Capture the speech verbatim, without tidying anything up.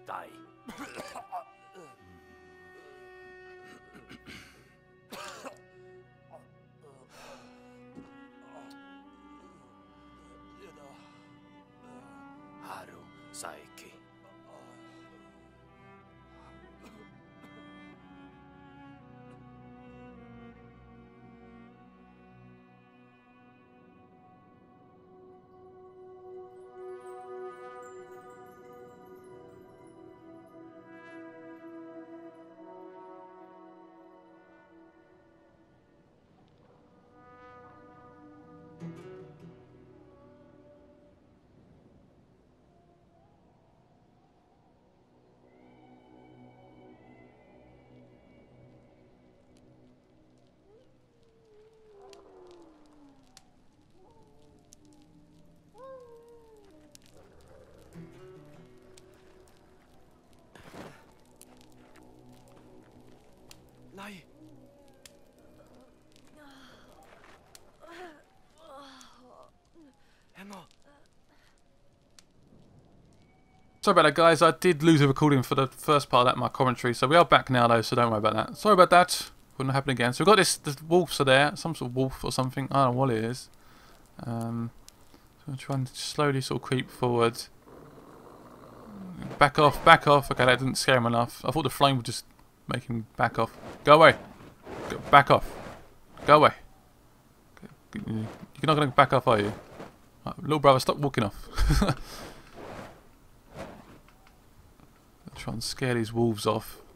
day. Haru Saiki. Lai. Emma. Sorry about that, guys. I did lose a recording for the first part of that, my commentary. So we are back now, though, so don't worry about that. Sorry about that. Wouldn't happen again. So we've got this, the wolves are there. Some sort of wolf or something. I don't know what it is. Um, so I'm trying to slowly sort of creep forward. Back off, back off. Okay, that didn't scare him enough. I thought the flame would just make him back off. Go away. Go, back off. Go away. You're not going to back off, are you? Right, little brother, stop walking off. Try and scare these wolves off.